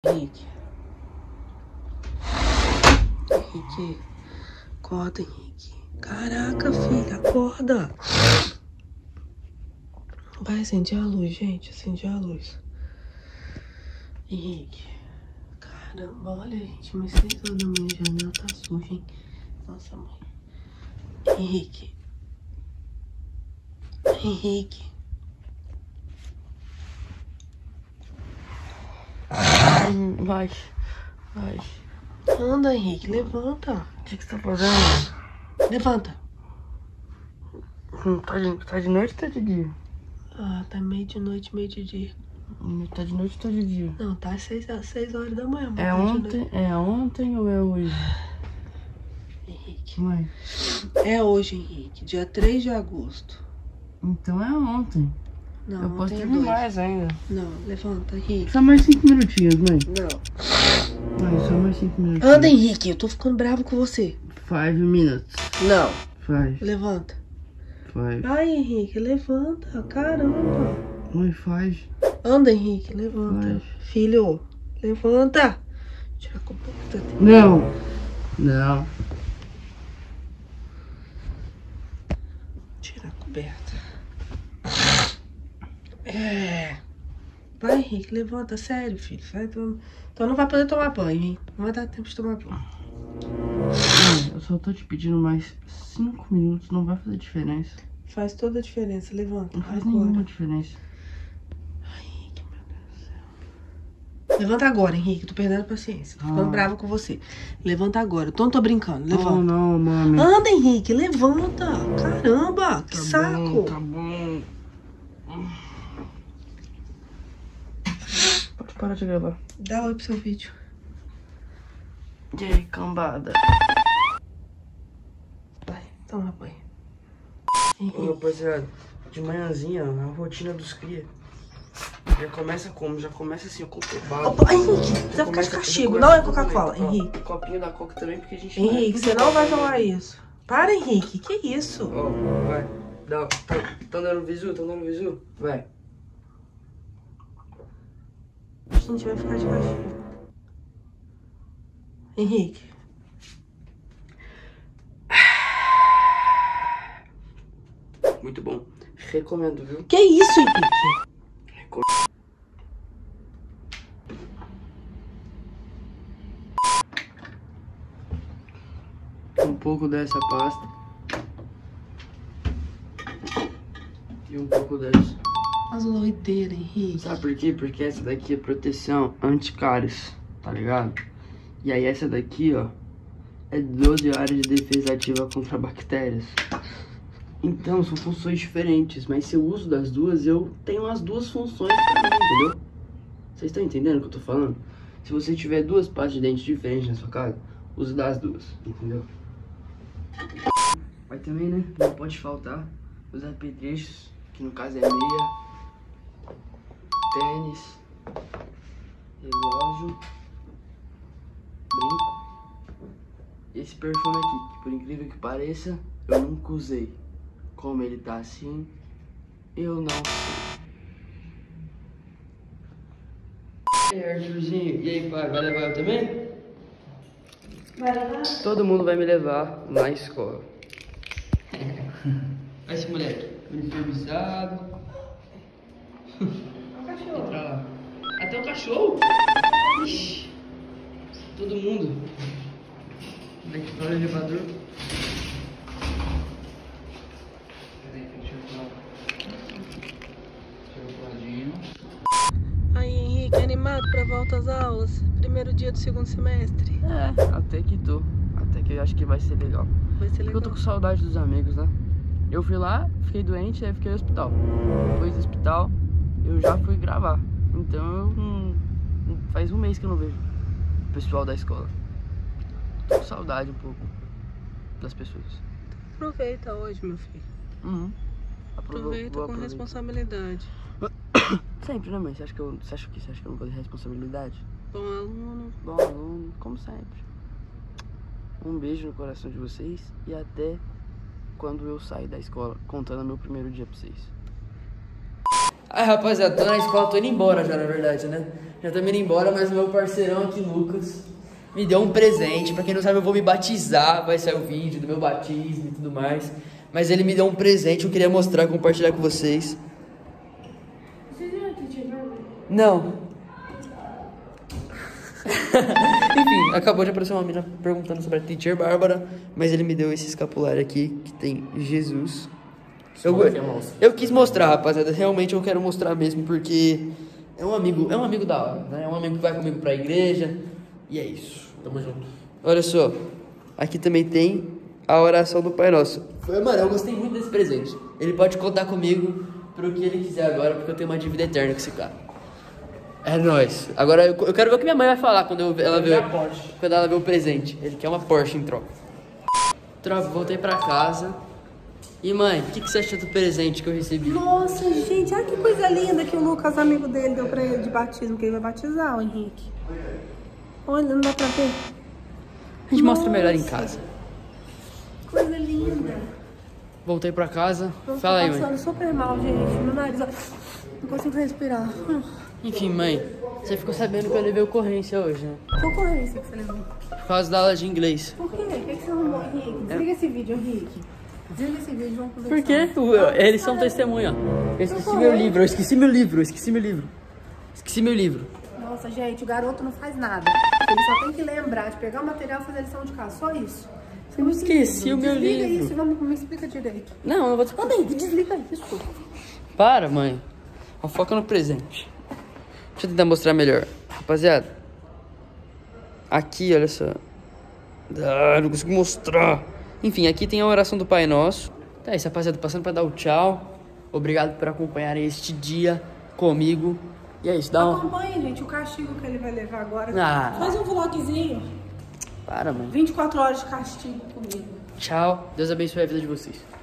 Henrique. Henrique. Acorda, Henrique. Caraca, filha, acorda. Vai acender a luz, gente. Acende a luz. Henrique. Caramba, olha, gente. Mas 6 horas da manhã, a janela tá suja, hein? Nossa, mãe. Henrique. Henrique. Vai. Anda, Henrique, levanta. O que você tá fazendo? Levanta. Tá de noite ou tá de dia? Ah, tá meio de noite, meio de dia. Tá de noite ou tá de dia? Não, tá às 6 horas da manhã. É ontem ou é hoje? Henrique. Mãe. É hoje, Henrique, dia 3 de agosto. Então é ontem. Não, Eu posso ontem é dormir 2. mais ainda. Não, levanta, Henrique. Só mais 5 minutinhos, mãe. Não. Mãe, só mais 5 minutinhos. Anda, Henrique, eu tô ficando bravo com você. 5 minutes. Não. 5. Levanta. 5. Ai, Henrique, levanta. Caramba. Mãe, 5. Anda, Henrique, levanta. Vai. Filho, levanta. Tira a coberta dele. Não. Tira a coberta. Vai, Henrique, levanta. Sério, filho. Vai, então não vai poder tomar banho, hein? Não vai dar tempo de tomar banho. Mãe, eu só tô te pedindo mais 5 minutos. Não vai fazer diferença. Faz toda a diferença. Levanta. Não faz agora. nenhuma diferença. Ai, Henrique, meu Deus do céu. Levanta agora, Henrique. Tô perdendo a paciência. Tô ficando brava com você. Levanta agora. Eu não tô brincando. Levanta. Não, mami. Anda, Henrique. Levanta. Caramba, que Tá saco. bom, tá bom. Pode parar de gravar. Dá oi pro seu vídeo. E aí, cambada? Vai, toma banho. Ô, rapaziada, de manhãzinha, a rotina dos cria. Já começa como? Já começa assim, ó, com pebado. Opa, Henrique, você vai ficar de castigo. Não é Coca-Cola, Henrique. Um copinho da Coca também, porque a gente... Henrique, você não vai tomar isso. Para, Henrique. Que isso? Ó, vai. Tá dando visu? Tá dando visu? Vai. A gente vai ficar de castigo. Henrique. Muito bom. Recomendo, viu? Que isso, Henrique? Um pouco dessa pasta. E um pouco dessa. As loideiras, Henrique. Sabe por quê? Porque essa daqui é proteção anti-cáries, tá ligado? E aí essa daqui, ó, é 12 horas de defesa ativa contra bactérias. Então, são funções diferentes, mas se eu uso das duas, eu tenho as duas funções pra mim, entendeu? Vocês estão entendendo o que eu tô falando? Se você tiver duas pastas de dente diferentes na sua casa, use das duas, entendeu? Mas também, né, não pode faltar os apetrechos, que no caso é meia, tênis, relógio, brinco. Esse perfume aqui, que por incrível que pareça, eu nunca usei. Como ele tá assim, eu não sei. E aí, Arthurzinho, e aí, pai, vai levar eu também? Vai levar? Todo mundo vai me levar na escola. Olha esse moleque, uniformizado. O cachorro. Entra lá. Até o cachorro? Ixi. Todo mundo. Daqui para o elevador. Aí, Henrique, animado pra volta às aulas? Primeiro dia do segundo semestre. É, até que tô. Até que eu acho que vai ser legal. Vai ser Porque legal. eu tô com saudade dos amigos, né? Eu fui lá, fiquei doente, aí fiquei no hospital. Depois do hospital, eu já fui gravar. Então, faz um mês que eu não vejo o pessoal da escola. Tô com saudade um pouco das pessoas. Aproveita hoje, meu filho. Vou Aproveita com aproveitar. responsabilidade. Sempre, né, mãe? Você acha que eu não vou ter responsabilidade? Bom aluno. Bom aluno, como sempre. Um beijo no coração de vocês e até quando eu sair da escola, contando meu primeiro dia pra vocês. Ai, rapaziada, tô na escola, tô indo embora já, na verdade, né? Já tô indo embora, mas o meu parceirão aqui, Lucas, me deu um presente. Pra quem não sabe, eu vou me batizar, vai sair o vídeo do meu batismo e tudo mais. Mas ele me deu um presente, eu queria mostrar, compartilhar com vocês. Você viu a Teacher Bárbara? Não. Enfim, acabou de aparecer uma menina perguntando sobre a Teacher Bárbara, mas ele me deu esse escapulário aqui, que tem Jesus. Eu quis mostrar, rapaziada, realmente eu quero mostrar mesmo, porque é um amigo da hora, né? É um amigo que vai comigo pra igreja, e é isso. Tamo junto. Olha só, aqui também tem a oração do Pai Nosso. Mano, eu gostei muito desse presente. Ele pode contar comigo pro que ele quiser agora, porque eu tenho uma dívida eterna com esse cara. É nóis. Agora eu quero ver o que minha mãe vai falar quando ela ver o presente. Ele quer uma Porsche em troca. Voltei pra casa. E mãe, o que você achou do presente que eu recebi? Nossa, gente, olha que coisa linda que o Lucas, amigo dele, deu pra ele de batismo, que ele vai batizar, o Henrique. Olha, não dá pra ver. A gente mostra melhor em casa. Coisa linda. Voltei pra casa. Nossa, Fala aí, tô passando mãe. super mal, gente. Meu nariz, ó, não consigo respirar. Enfim, mãe, você ficou sabendo que eu levei ocorrência hoje, né? Que ocorrência que você levou? Por causa da aula de inglês. Por quê? O que você arrumou, Henrique? Desliga esse vídeo, Henrique. Desliga esse vídeo, vamos conversar. Por quê? Eles são testemunha. Eu esqueci meu livro, Esqueci meu livro. Nossa, gente, o garoto não faz nada. Ele só tem que lembrar de pegar o material e fazer a lição de casa, só isso. Eu esqueci o meu livro. Desliga isso, vamos, me explica direito. Não, eu não vou te Ô, Henrique, desliga isso. Para, mãe. Foca no presente. Deixa eu tentar mostrar melhor. Rapaziada. Aqui, olha só. Não consigo mostrar. Enfim, aqui tem a oração do Pai Nosso. Tá isso, rapaziada. Passando pra dar o tchau. Obrigado por acompanharem este dia comigo. E é isso, dá um... Acompanha, gente, o castigo que ele vai levar agora. Ah. Faz um vlogzinho. Para, mãe. 24 horas de castigo comigo. Tchau. Deus abençoe a vida de vocês.